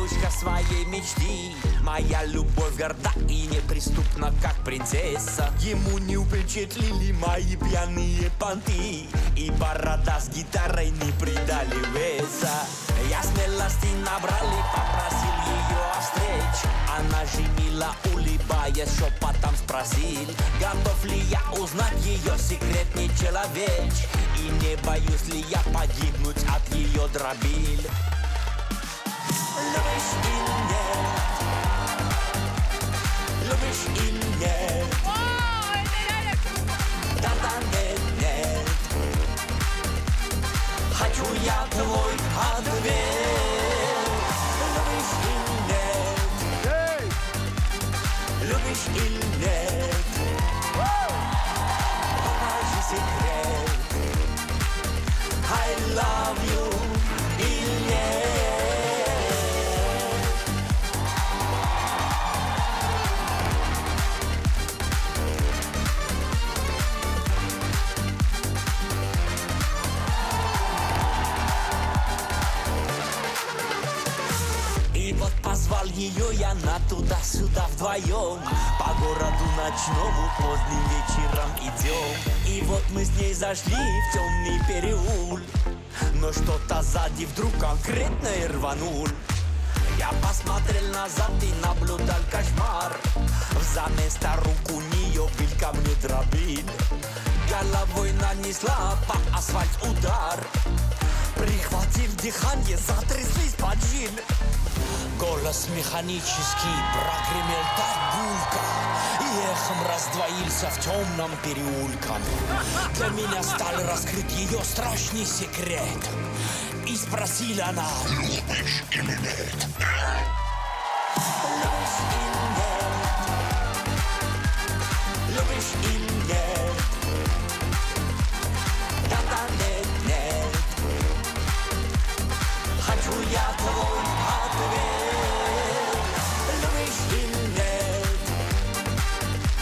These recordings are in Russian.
девушка своей мечты. Моя любовь горда и неприступна, как принцесса. Ему не впечатлили мои пьяные понты, и борода с гитарой не придали веса. Я смелости набрал и попросил ее о встрече. Она же мило улыбаясь, шепотом спросил, готов ли я узнать ее секретный человек, и не боюсь ли я погибнуть от ее дробиль. Любишь и нет, любишь и нет. Да-да, нет, нет. Хочу я твой ответ. Любишь и нет, любишь и нет. Покажи секрет. I love you или нет. И вот позвал ее я на туда-сюда вдвоем. По городу ночному поздним вечером идем. И вот мы с ней зашли в темный переулок, но что-то сзади вдруг конкретно и рванул. Я посмотрел назад и наблюдал кошмар. Заместо рук у нее был ко мне дробиль. Головой нанесла по асфальт удар. Прихватив дыхание, затряслись поджиль. Голос механический прогремел так гулко и эхом раздвоился в темном переулке. Для меня стал раскрыт ее страшный секрет. И спросила она: любишь или нет? Любишь и нет, любишь и нет. Да-да, нет, нет. Хочу я твой ответ. Любишь и нет,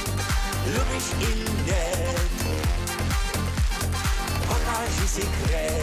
любишь и нет. Покажи секрет.